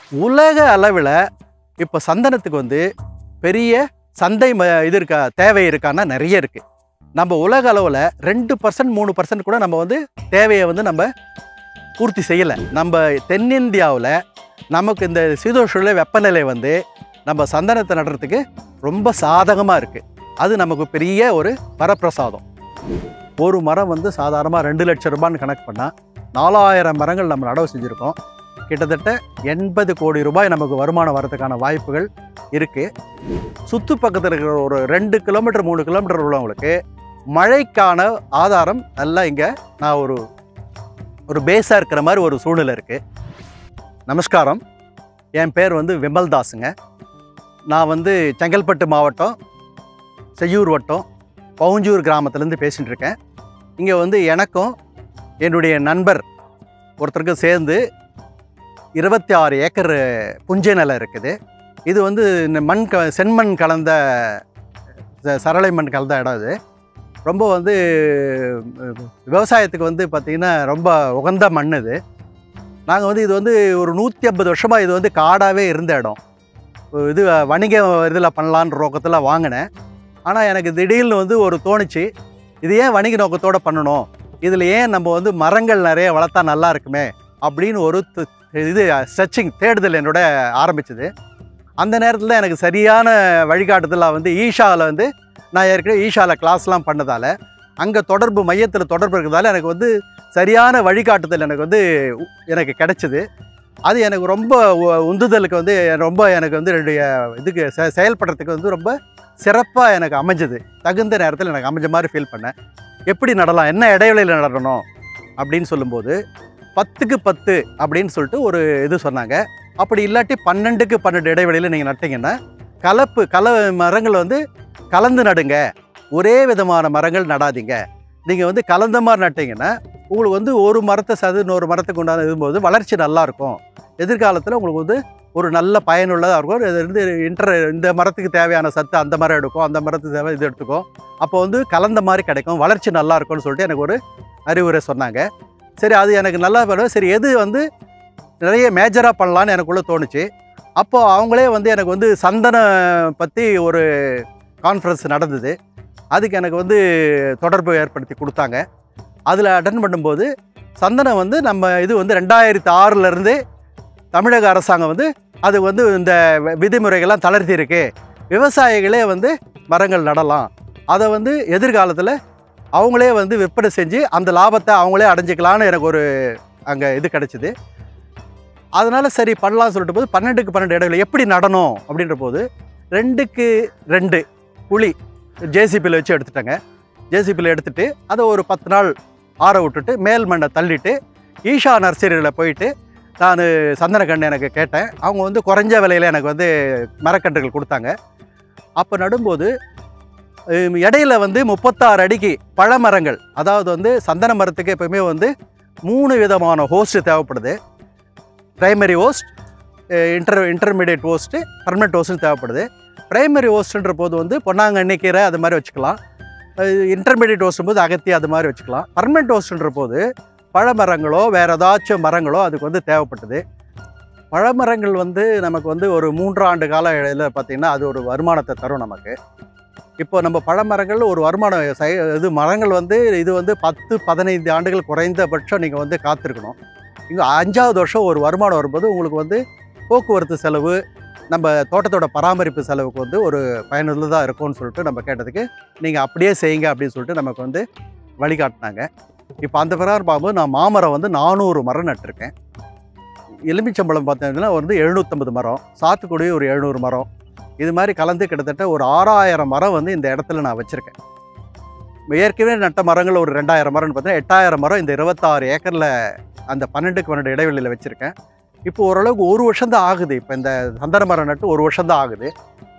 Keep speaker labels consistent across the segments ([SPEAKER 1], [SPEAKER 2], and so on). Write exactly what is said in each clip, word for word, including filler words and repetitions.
[SPEAKER 1] உலக அளவில் இப்போ சந்தனத்துக்கு வந்து பெரிய சந்தை ம இது இருக்கா தேவை இருக்கான்னா நிறைய இருக்குது. நம்ம உலக அளவில் ரெண்டு பர்சன்ட் மூணு பர்சன்ட் கூட நம்ம வந்து தேவையை வந்து நம்ம பூர்த்தி செய்யலை. நம்ம தென்னிந்தியாவில் நமக்கு இந்த சீதோஷ்ண வெப்பநிலை வந்து நம்ம சந்தனத்தை நடுறதுக்கு ரொம்ப சாதகமாக இருக்குது. அது நமக்கு பெரிய ஒரு வரப்பிரசாதம். ஒரு மரம் வந்து சாதாரணமாக ரெண்டு லட்சம் ரூபான்னு கணக்கு பண்ணால் நாலாயிரம் மரங்கள் நம்ம நடவு செஞ்சுருக்கோம். கிட்டத்தட்ட எண்பது கோடி ரூபாய் நமக்கு வருமானம் வரதுக்கான வாய்ப்புகள் இருக்குது. சுற்று பக்கத்தில் இருக்கிற ஒரு ரெண்டு கிலோமீட்டர் மூணு கிலோமீட்டர் உள்ளவங்களுக்கு மழைக்கான ஆதாரம் நல்லா இங்கே நான் ஒரு ஒரு பேஸாக இருக்கிற மாதிரி ஒரு சூழ்நிலை இருக்குது. நமஸ்காரம், என் பேர் வந்து விமல்தாஸுங்க. நான் வந்து செங்கல்பட்டு மாவட்டம் செய்யூர் வட்டம் பவுஞ்சூர் கிராமத்துலேருந்து பேசிகிட்டு இருக்கேன். இங்கே வந்து எனக்கும் என்னுடைய நண்பர் ஒருத்தருக்கும் சேர்ந்து இருபத்தி ஆறு ஏக்கர் புஞ்சை நிலம் இருக்குது. இது வந்து இந்த மண் க செம்மண் கலந்த சரளை மண் கலந்த இடம். இது ரொம்ப வந்து விவசாயத்துக்கு வந்து பார்த்திங்கன்னா ரொம்ப உகந்த மண். இது நாங்கள் வந்து இது வந்து ஒரு நூற்றி ஐம்பது வருஷமாக இது வந்து காடாகவே இருந்த இடம். இது வணிக இதில் பண்ணலான்ற நோக்கத்தில் வாங்கினேன். ஆனால் எனக்கு திடீர்னு வந்து ஒரு தோணுச்சு, இது ஏன் வணிக நோக்கத்தோடு பண்ணணும், இதில் ஏன் நம்ம வந்து மரங்கள் நிறைய வளர்த்தா நல்லா இருக்குமே அப்படின்னு ஒரு இது சர்ச்சிங் தேடுதல் என்னோட ஆரம்பிச்சது. அந்த நேரத்தில் தான் எனக்கு சரியான வழிகாட்டுதலாக வந்து ஈஷாவில் வந்து நான் ஏற்கனவே ஈஷாவில் கிளாஸ்லாம் பண்ணதால் அங்கே தொடர்பு மையத்தில் தொடர்பு இருக்கிறதால எனக்கு வந்து சரியான வழிகாட்டுதல் எனக்கு வந்து எனக்கு கிடச்சிது. அது எனக்கு ரொம்ப உந்துதலுக்கு வந்து ரொம்ப எனக்கு வந்து என்னுடைய இதுக்கு செ செயல்படுறதுக்கு வந்து ரொம்ப சிறப்பாக எனக்கு அமைஞ்சது. தகுந்த நேரத்தில் எனக்கு அமைஞ்ச மாதிரி ஃபீல் பண்ணேன். எப்படி நடலாம், என்ன இடைவெளியில் நடணும் அப்படின்னு சொல்லும்போது பத்துக்கு பத்து அப்படின்னு சொல்லிட்டு ஒரு இது சொன்னாங்க. அப்படி இல்லாட்டி பன்னெண்டுக்கு பன்னெண்டு இடைவெளியில் நீங்கள் நட்டிங்கன்னா கலப்பு கல மரங்கள் வந்து கலந்து நடுங்க. ஒரே விதமான மரங்கள் நடாதீங்க. நீங்கள் வந்து கலந்த மாதிரி நட்டிங்கன்னா உங்களுக்கு வந்து ஒரு மரத்தை சது இன்னொரு மரத்துக்கு உண்டான இதும்போது வளர்ச்சி நல்லாயிருக்கும். எதிர்காலத்தில் உங்களுக்கு வந்து ஒரு நல்ல பயனுள்ளதாக இருக்கும். இது வந்து இன்டர் இந்த மரத்துக்கு தேவையான சத்து அந்த மரம் எடுக்கும், அந்த மரத்துக்கு தேவை இது எடுத்துக்கும். அப்போ வந்து கலந்த மாதிரி கிடைக்கும், வளர்ச்சி நல்லா இருக்கும்னு சொல்லிட்டு எனக்கு ஒரு அறிவுரை சொன்னாங்க. சரி, அது எனக்கு நல்லா பண்ணுவேன். சரி, எது வந்து நிறைய மேஜராக பண்ணலான்னு எனக்குள்ளே தோணுச்சு. அப்போது அவங்களே வந்து எனக்கு வந்து சந்தனம் பற்றி ஒரு கான்ஃபரன்ஸ் நடந்தது. அதுக்கு எனக்கு வந்து தொடர்பு ஏற்படுத்தி கொடுத்தாங்க. அதில் அட்டன் பண்ணும்போது சந்தனம் வந்து நம்ம இது வந்து ரெண்டாயிரத்தி ஆறுலேருந்து தமிழக அரசாங்கம் வந்து அது வந்து இந்த விதிமுறைகள்லாம் தளர்த்தி இருக்கு, விவசாயிகளே வந்து மரங்கள் நடலாம், அதை வந்து எதிர்காலத்தில் அவங்களே வந்து விற்பனை செஞ்சு அந்த லாபத்தை அவங்களே அடைஞ்சிக்கலான்னு எனக்கு ஒரு அங்கே இது கிடச்சிது. அதனால் சரி பண்ணலாம்னு சொல்லிட்டு போது பன்னெண்டுக்கு பன்னெண்டு இடைவெளி எப்படி நடணும் அப்படின்ற போது ரெண்டுக்கு ரெண்டு குழி ஜேசிபியில் வச்சு எடுத்துட்டாங்க. ஜேசிபியில் எடுத்துகிட்டு அதை ஒரு பத்து நாள் ஆற விட்டுட்டு மேல் மண்ணை தள்ளிட்டு ஈஷா நர்சரியில் போயிட்டு நான் சந்தனக்கன்று எனக்கு கேட்டேன். அவங்க வந்து குறைஞ்ச விலையில் எனக்கு வந்து மரக்கன்றுகள் கொடுத்தாங்க. அப்போ நடும்போது இடையில வந்து முப்பத்தாறு அடிக்கு பழமரங்கள், அதாவது வந்து சந்தன மரத்துக்கு எப்போயுமே வந்து மூணு விதமான ஹோஸ்ட்டு தேவைப்படுது. Primary host, inter intermediate host, permanent host தேவைப்படுது. ப்ரைமரி ஹோஸ்ட்டுன்ற போது வந்து பொன்னாங்கண்ணி கீரை அது மாதிரி வச்சுக்கலாம். இன்டர்மீடியட் ஹோஸ்ட்டும் போது அகத்தி அது மாதிரி வச்சுக்கலாம். பர்மனெண்ட் ஹோஸ்ட்டுன்ற போது பழமரங்களோ வேறு ஏதாச்சும் மரங்களோ அதுக்கு வந்து தேவைப்பட்டது. பழமரங்கள் வந்து நமக்கு வந்து ஒரு மூன்றாண்டு கால இடையில் பார்த்திங்கன்னா அது ஒரு வருமானத்தை தரும் நமக்கு. இப்போ நம்ம பழமரங்கள் ஒரு வருமானம் இது மரங்கள் வந்து இது வந்து பத்து பதினைந்து ஆண்டுகள் குறைந்தபட்சம் நீங்கள் வந்து காத்திருக்கணும். இங்கே அஞ்சாவது வருஷம் ஒரு வருமானம் வரும்போது உங்களுக்கு வந்து போக்குவரத்து செலவு, நம்ம தோட்டத்தோட பராமரிப்பு செலவுக்கு வந்து ஒரு பயனுள்ளதாக இருக்கும்னு சொல்லிட்டு நம்ம கேட்டதுக்கு நீங்கள் அப்படியே செய்யுங்க அப்படின்னு சொல்லிட்டு நமக்கு வந்து வழிகாட்டினாங்க. இப்போ அந்த பிரகாரம் பார்க்கும்போது நான் மாமரம் வந்து நானூறு மரம் நட்டிருக்கேன். எலுமிச்சம்பழம் பார்த்தீங்கன்னா வந்து எழுநூற்றம்பது மரம், சாத்துக்குடி ஒரு எழுநூறு மரம், இது மாதிரி கலந்து கிட்டத்தட்ட ஒரு ஆறாயிரம் மரம் வந்து இந்த இடத்துல நான் வச்சுருக்கேன். ஏற்கனவே நட்ட மரங்கள் ஒரு ரெண்டாயிரம் மரம்னு பார்த்தீங்கன்னா எட்டாயிரம் மரம் இந்த இருபத்தாறு ஏக்கரில் அந்த பன்னெண்டுக்கு பன்னெண்டு இடைவெளியில் வச்சுருக்கேன். இப்போ ஓரளவுக்கு ஒரு வருஷம் தான் ஆகுது. இப்போ இந்த சந்தன மரம் நட்டு ஒரு வருஷம் தான் ஆகுது.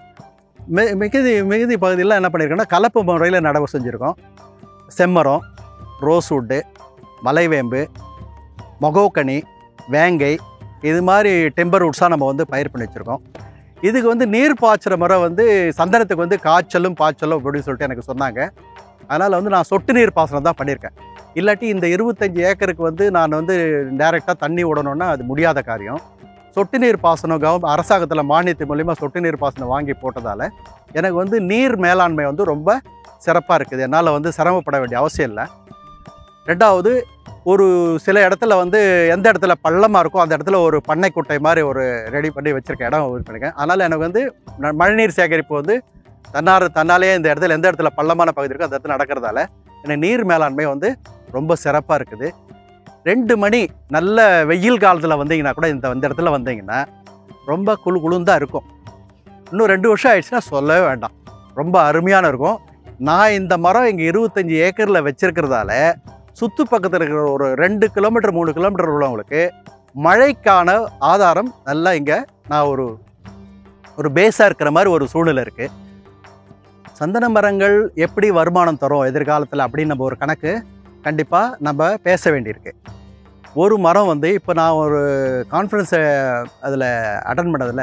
[SPEAKER 1] மெ மிகுதி மிகுதி பகுதியில் என்ன பண்ணியிருக்கோன்னா கலப்பு முறையில் நடவு செஞ்சுருக்கோம். செம்மரம், ரோஸ்வுட்டு, மலைவேம்பு, மொகோக்கனி, வேங்கை, இது மாதிரி டெம்பர் வுட்ஸாக நம்ம வந்து பயிர் பண்ணி வச்சுருக்கோம். இதுக்கு வந்து நீர் பாய்ச்சுற மரம் வந்து சந்தனத்துக்கு வந்து காய்ச்சலும் பாய்ச்சலும் அப்படின்னு சொல்லிட்டு எனக்கு சொன்னாங்க. அதனால் வந்து நான் சொட்டு நீர் பாசனம் தான் பண்ணியிருக்கேன். இல்லாட்டி இந்த இருபத்தஞ்சி ஏக்கருக்கு வந்து நான் வந்து டைரெக்டாக தண்ணி விடணுன்னா அது முடியாத காரியம். சொட்டு நீர் பாசனம் கவ அரசாங்கத்தில் மானியத்து மூலிமா சொட்டு நீர் பாசனம் வாங்கி போட்டதால் எனக்கு வந்து நீர் மேலாண்மை வந்து ரொம்ப சிறப்பாக இருக்குது. என்னால் வந்து சிரமப்பட வேண்டிய அவசியம் இல்லை. ரெண்டாவது, ஒரு சில இடத்துல வந்து எந்த இடத்துல பள்ளமாக இருக்கோ அந்த இடத்துல ஒரு பண்ணை குட்டை மாதிரி ஒரு ரெடி பண்ணி வச்சுருக்க இடம் இது பண்ணியிருக்கேன். அதனால் எனக்கு வந்து மழைநீர் சேகரிப்பு வந்து தன்னார் தன்னாலே இந்த இடத்துல எந்த இடத்துல பள்ளமான பகுதி இருக்கோ அந்த இடத்துல நடக்கிறதால எனக்கு நீர் மேலாண்மை வந்து ரொம்ப சிறப்பாக இருக்குது. ரெண்டு மணி நல்ல வெயில் காலத்தில் வந்தீங்கன்னா கூட இந்த இந்த இடத்துல வந்தீங்கன்னா ரொம்ப குழு குழுந்தாக இருக்கும். இன்னும் ரெண்டு வருஷம் ஆயிடுச்சுன்னா சொல்லவே வேண்டாம், ரொம்ப அருமையான இருக்கும். நான் இந்த மரம் இங்கே இருபத்தஞ்சி ஏக்கரில் வச்சுருக்கிறதால சுற்று பக்கத்தில் இருக்கிற ஒரு ரெண்டு கிலோமீட்டர் மூணு கிலோமீட்டர் உள்ளவங்களுக்கு மழைக்கான ஆதாரம் நல்லா இங்கே நான் ஒரு ஒரு பேஸாக இருக்கிற மாதிரி ஒரு சூழ்நிலை இருக்குது. சந்தன மரங்கள் எப்படி வருமானம் தரும் எதிர்காலத்தில் அப்படின்னு நம்ம ஒரு கணக்கு கண்டிப்பாக நம்ம பேச வேண்டியிருக்கு. ஒரு மரம் வந்து இப்போ நான் ஒரு கான்ஃபரன்ஸை அதில் அட்டன் பண்ணதில்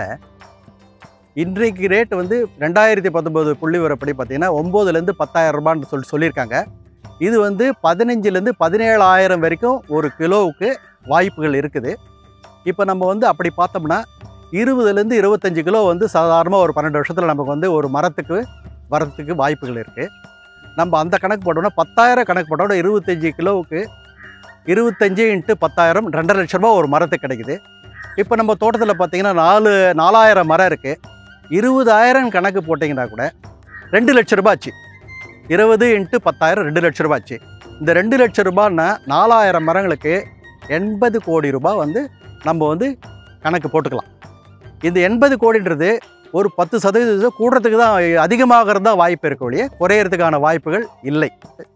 [SPEAKER 1] இன்றைக்கு ரேட் வந்து ரெண்டாயிரத்தி பத்தொம்போது புள்ளி வரப்படி பார்த்திங்கன்னா ஒம்போதுலேருந்து பத்தாயிரம் ரூபான்னு சொல்லி சொல்லியிருக்காங்க. இது வந்து பதினஞ்சுலேருந்து பதினேழாயிரம் வரைக்கும் ஒரு கிலோவுக்கு வாய்ப்புகள் இருக்குது. இப்போ நம்ம வந்து அப்படி பார்த்தோம்னா இருபதுலேருந்து இருபத்தஞ்சி கிலோ வந்து சாதாரணமாக ஒரு பன்னெண்டு வருஷத்தில் நமக்கு வந்து ஒரு மரத்துக்கு வரத்துக்கு வாய்ப்புகள் இருக்குது. நம்ம அந்த கணக்கு போட்டோம்னா பத்தாயிரம் கணக்கு போட்டோம்னா இருபத்தஞ்சி கிலோவுக்கு இருபத்தஞ்சி இன்ட்டு பத்தாயிரம் ரெண்டரை லட்ச ரூபா ஒரு மரத்துக்கு கிடைக்குது. இப்போ நம்ம தோட்டத்தில் பார்த்திங்கன்னா நாலு நாலாயிரம் மரம் இருக்குது. இருபதாயிரம் கணக்கு போட்டிங்கன்னா கூட ரெண்டு லட்ச ரூபாச்சு. இருபது இன்ட்டு பத்தாயிரம் ரெண்டு லட்ச ரூபாச்சு. இந்த ரெண்டு லட்ச ரூபான்னா நாலாயிரம் மரங்களுக்கு எண்பது கோடி ரூபாய் வந்து நம்ம வந்து கணக்கு போட்டுக்கலாம். இந்த எண்பது கோடின்றது ஒரு பத்து சதவீதம் கூடுறதுக்கு தான் அதிகமாகிறது தான் வாய்ப்பு இருக்க ஒழிய குறையிறதுக்கான வாய்ப்புகள் இல்லை.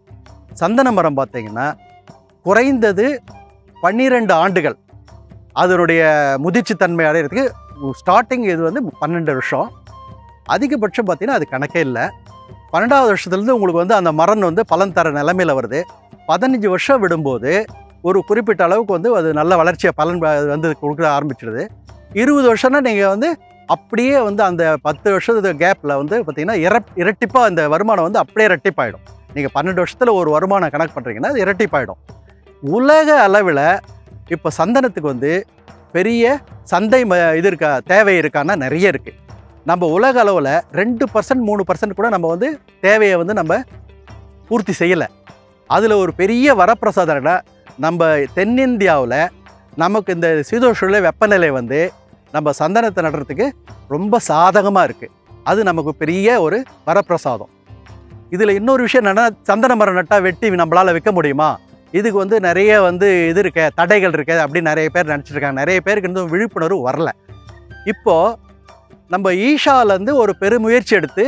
[SPEAKER 1] சந்தன மரம் பார்த்திங்கன்னா குறைந்தது பன்னிரெண்டு ஆண்டுகள் அதனுடைய முதிர்ச்சி தன்மை அடைகிறதுக்கு ஸ்டார்டிங் இது வந்து பன்னெண்டு வருஷம், அதிகபட்சம் பார்த்திங்கன்னா அது கணக்கே இல்லை. பன்னெண்டாவது வருஷத்துலேருந்து உங்களுக்கு வந்து அந்த மரம் வந்து பலன் தர நிலைமையில் வருது. பதினஞ்சு வருஷம் விடும்போது ஒரு குறிப்பிட்ட அளவுக்கு வந்து அது நல்ல வளர்ச்சியை பலன் வந்து கொடுக்க ஆரம்பிச்சிடுது. இருபது வருஷம்னா நீங்கள் வந்து அப்படியே வந்து அந்த பத்து வருஷத்து கேப்பில் வந்து பார்த்திங்கன்னா இர இரட்டிப்பாக அந்த வருமானம் வந்து அப்படியே இரட்டிப்பாயிடும். நீங்கள் பன்னெண்டு வருஷத்தில் ஒரு வருமானம் கணக்கு பண்ணுறீங்கன்னா அது இரட்டிப்பாயிடும். உலக அளவில் இப்போ சந்தனத்துக்கு வந்து பெரிய சந்தை ம இது இருக்கா தேவை இருக்கான்னா நிறைய இருக்குது. நம்ம உலக அளவில் ரெண்டு பர்சன்ட் மூணு பர்சன்ட் கூட நம்ம வந்து தேவையை வந்து நம்ம பூர்த்தி செய்யலை. அதில் ஒரு பெரிய வரப்பிரசாதம்னா நம்ம தென்னிந்தியாவில் நமக்கு இந்த சீதோஷ்ண வெப்பநிலை வந்து நம்ம சந்தனத்தை நடுறதுக்கு ரொம்ப சாதகமாக இருக்குது. அது நமக்கு பெரிய ஒரு வரப்பிரசாதம். இதில் இன்னொரு விஷயம் என்னென்னா, சந்தன மரம் நட்டால் வெட்டி நம்மளால் விற்க முடியுமா, இதுக்கு வந்து நிறைய வந்து இது இருக்க தடைகள் இருக்க அப்படின்னு நிறைய பேர் நினச்சிருக்காங்க. நிறைய பேருக்கு இன்னும் விழிப்புணர்வு வரல. இப்போது நம்ம ஈஷாலேருந்து ஒரு பெருமுயற்சி எடுத்து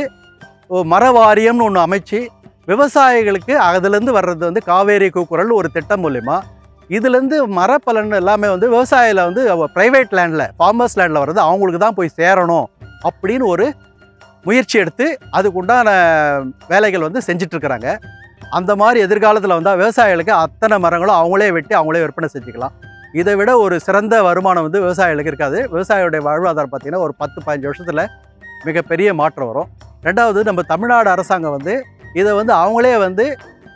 [SPEAKER 1] மர வாரியம்னு ஒன்று அமைச்சு விவசாயிகளுக்கு அதுலேருந்து வர்றது வந்து காவேரி கூக்குரல் ஒரு திட்டம் மூலிமா இதுலேருந்து மரப்பலன் எல்லாமே வந்து விவசாயியில் வந்து ப்ரைவேட் லேண்டில் ஃபார்மர்ஸ் லேண்டில் வர்றது அவங்களுக்கு தான் போய் சேரணும் அப்படின்னு ஒரு முயற்சி எடுத்து அதுக்குண்டான வேலைகள் வந்து செஞ்சிட்ருக்கிறாங்க. அந்த மாதிரி எதிர்காலத்தில் வந்தால் விவசாயிகளுக்கு அத்தனை மரங்களும் அவங்களே வெட்டி அவங்களே விற்பனை செஞ்சுக்கலாம். இதை விட ஒரு சிறந்த வருமானம் வந்து விவசாயிகளுக்கு இருக்காது. விவசாயியுடைய வாழ்வாதாரம் பார்த்திங்கன்னா ஒரு பத்து பதினஞ்சு வருஷத்தில் மிகப்பெரிய மாற்றம் வரும். ரெண்டாவது, நம்ம தமிழ்நாடு அரசாங்கம் வந்து இதை வந்து அவங்களே வந்து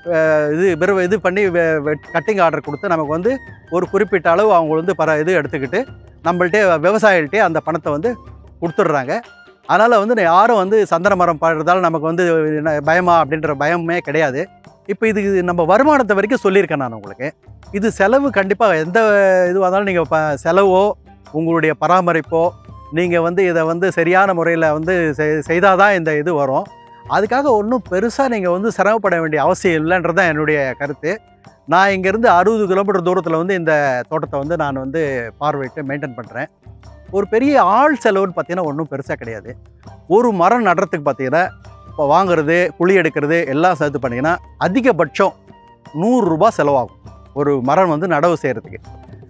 [SPEAKER 1] இது இது பண்ணி கட்டிங் ஆர்டர் கொடுத்து நமக்கு வந்து ஒரு குறிப்பிட்ட அளவு அவங்க வந்து பர இது எடுத்துக்கிட்டு நம்மள்ட்டே விவசாயிகள்கிட்டே அந்த பணத்தை வந்து கொடுத்துட்றாங்க. அதனால் வந்து யாரும் வந்து சந்தன மரம் பாடுறதால நமக்கு வந்து பயமா அப்படின்ற பயமே கிடையாது. இப்போ இதுக்கு நம்ம வருமானத்தை வரைக்கும் சொல்லியிருக்கேன் நான் உங்களுக்கு. இது செலவு கண்டிப்பாக எந்த இதுவாக இருந்தாலும் நீங்கள் ப செலவோ உங்களுடைய பராமரிப்போ நீங்கள் வந்து இதை வந்து சரியான முறையில் வந்து செய்தால் தான் இந்த இது வரும். அதுக்காக ஒன்றும் பெருசாக நீங்கள் வந்து சிரமப்பட வேண்டிய அவசியம் இல்லைன்றது தான் என்னுடைய கருத்து. நான் இங்கேருந்து அறுபது கிலோமீட்டர் தூரத்தில் வந்து இந்த தோட்டத்தை வந்து நான் வந்து பார்வையிட்டு மெயின்டைன் பண்ணுறேன். ஒரு பெரிய ஆள் செலவுன்னு பார்த்தீங்கன்னா ஒன்றும் பெருசாக கிடையாது. ஒரு மரம் நடுறதுக்கு பார்த்தீங்கன்னா இப்போ வாங்குறது குழி எடுக்கிறது எல்லாம் சேர்த்து பண்ணிங்கன்னா அதிகபட்சம் நூறுரூபா செலவாகும் ஒரு மரம் வந்து நடவு செய்கிறதுக்கு.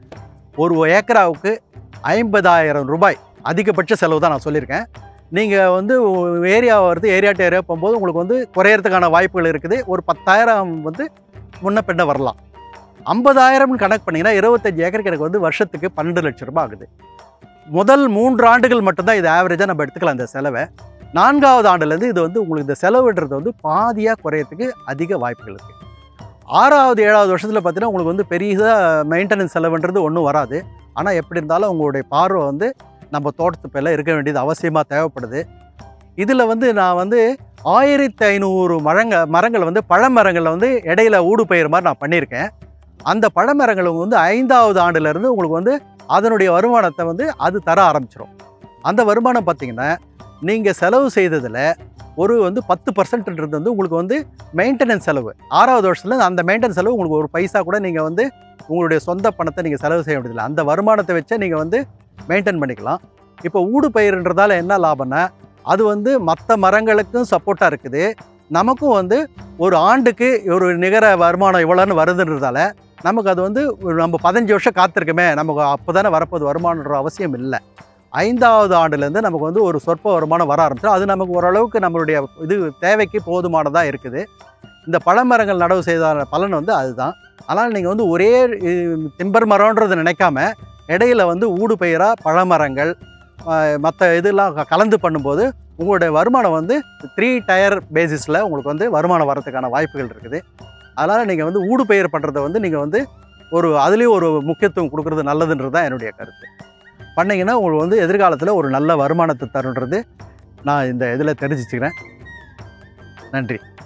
[SPEAKER 1] ஒரு ஏக்கராவுக்கு ஐம்பதாயிரம் ரூபாய் அதிகபட்ச செலவு தான் நான் சொல்லியிருக்கேன். நீங்கள் வந்து ஏரியா வருது ஏரியா டு ஏரியா போகும்போது உங்களுக்கு வந்து குறையிறதுக்கான வாய்ப்புகள் இருக்குது. ஒரு பத்தாயிரம் வந்து முன்ன பின்ன வரலாம். ஐம்பதாயிரம்னு கணக்கு பண்ணிங்கன்னா இருபத்தஞ்சி ஏக்கருக்கு எனக்கு வந்து வருஷத்துக்கு பன்னெண்டு லட்சம் ரூபாய் ஆகுது. முதல் மூன்று ஆண்டுகள் மட்டும்தான் இது ஆவரேஜாக நம்ம எடுத்துக்கலாம் இந்த செலவை. நான்காவது ஆண்டுலேருந்து இது வந்து உங்களுக்கு இந்த செலவுன்றது வந்து பாதியாக குறையறதுக்கு அதிக வாய்ப்புகள் இருக்குது. ஆறாவது ஏழாவது வருஷத்தில் பார்த்தீங்கன்னா உங்களுக்கு வந்து பெரியதாக மெயின்டெனன்ஸ் செலவுன்றது ஒன்றும் வராது. ஆனால் எப்படி இருந்தாலும் உங்களுடைய பார்வை வந்து நம்ம தோட்டத்து பேரில் இருக்க வேண்டியது அவசியமாக தேவைப்படுது. இதில் வந்து நான் வந்து ஆயிரத்தி ஐநூறு மரங்க மரங்கள் வந்து பழமரங்களில் வந்து இடையில ஊடு பயிர் மாதிரி நான் பண்ணியிருக்கேன். அந்த பழமரங்கள் வந்து ஐந்தாவது ஆண்டுலேருந்து உங்களுக்கு வந்து அதனுடைய வருமானத்தை வந்து அது தர ஆரம்பிச்சிடும். அந்த வருமானம் பார்த்திங்கன்னா நீங்கள் செலவு செய்ததில் ஒரு வந்து பத்து பர்சன்ட்ன்றது வந்து உங்களுக்கு வந்து மெயின்டெனன்ஸ் செலவு. ஆறாவது வருஷத்தில் அந்த மெயின்டெனன்ஸ் செலவு உங்களுக்கு ஒரு பைசா கூட நீங்கள் வந்து உங்களுடைய சொந்த பணத்தை நீங்கள் செலவு செய்ய வேண்டியதில்லை. அந்த வருமானத்தை வச்சே நீங்கள் வந்து மெயின்டைன் பண்ணிக்கலாம். இப்போ ஊடு பயிர்ன்றதால என்ன லாபம்னா அது வந்து மற்ற மரங்களுக்கும் சப்போர்ட்டாக இருக்குது. நமக்கும் வந்து ஒரு ஆண்டுக்கு ஒரு நிகர வருமானம் இவ்வளோன்னு வருதுன்றதால நமக்கு அது வந்து நம்ம பதினஞ்சு வருஷம் காத்திருக்கமே, நமக்கு அப்போ தானே வரப்போது வருமானன்ற அவசியம் இல்லை. ஐந்தாவது ஆண்டுலேருந்து நமக்கு வந்து ஒரு சொற்ப வருமானம் வர ஆரம்பிச்சிடும். அது நமக்கு ஓரளவுக்கு நம்மளுடைய இது தேவைக்கு போதுமானதாக இருக்குது. இந்த பழமரங்கள் நடவு செய்த பலன் வந்து அதுதான். ஆனால் நீங்கள் வந்து ஒரே திம்பர் மரம்ன்றது நினைக்காம இடையில வந்து ஊடு பயிராக பழமரங்கள் மற்ற இதெல்லாம் கலந்து பண்ணும்போது உங்களுடைய வருமானம் வந்து த்ரீ டயர் பேசிஸில் உங்களுக்கு வந்து வருமானம் வரதுக்கான வாய்ப்புகள் இருக்குது. அதனால் நீங்கள் வந்து ஊடு பயிர் பண்ணுறதை வந்து நீங்கள் வந்து ஒரு அதுலேயும் ஒரு முக்கியத்துவம் கொடுக்குறது நல்லதுன்றது தான் என்னுடைய கருத்து. பண்ணிங்கன்னா உங்களுக்கு வந்து எதிர்காலத்தில் ஒரு நல்ல வருமானத்தை தருன்றது நான் இந்த இதில் தெரிஞ்சுக்கிறேன். நன்றி.